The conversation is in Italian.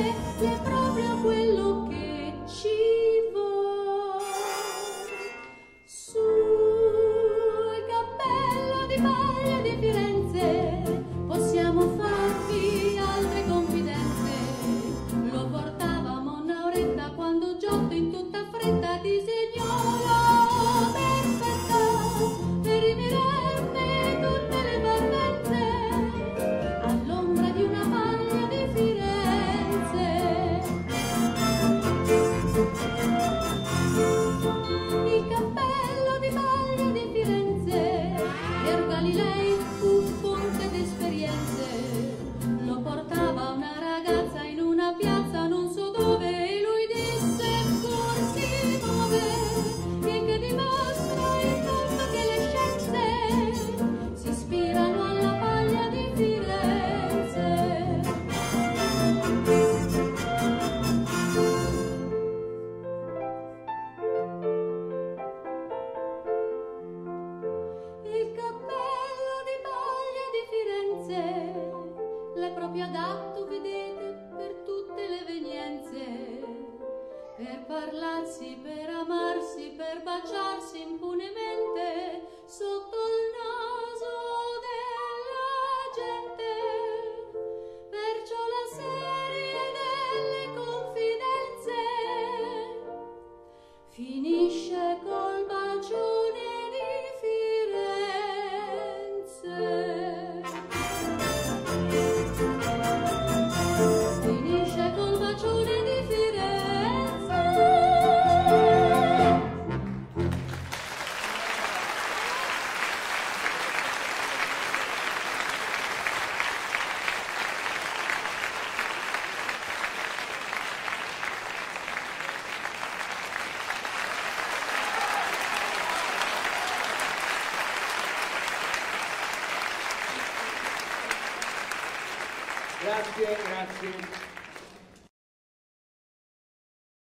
è proprio quello che ci vuole. Sul cappello di paglia di Firenze possiamo farvi altre confidenze. Lo portava Monna Auretta quando Giotto in tutta fretta disegnò la perfetta per i Miremmi tutte le parvenze all'ombra di una paglia di Firenze. Il cappello di paglia di Firenze per Galilei fu fonte d'esperienze. Lo portava una ragazza in una piazza non so dove e lui disse si muove, il che dimostra il fatto che le scienze si ispirano alla paglia di Firenze. Il cappello di paglia di Firenze l'è proprio adatto, vedete, per tutte le evenienze, per parlarsi, per amarsi, per baciarsi impunemente sotto il naso della gente. Perciò la serie delle confidenze finisce col bacione di Firenze. Finisce col bacione di Firenze. Grazie, grazie.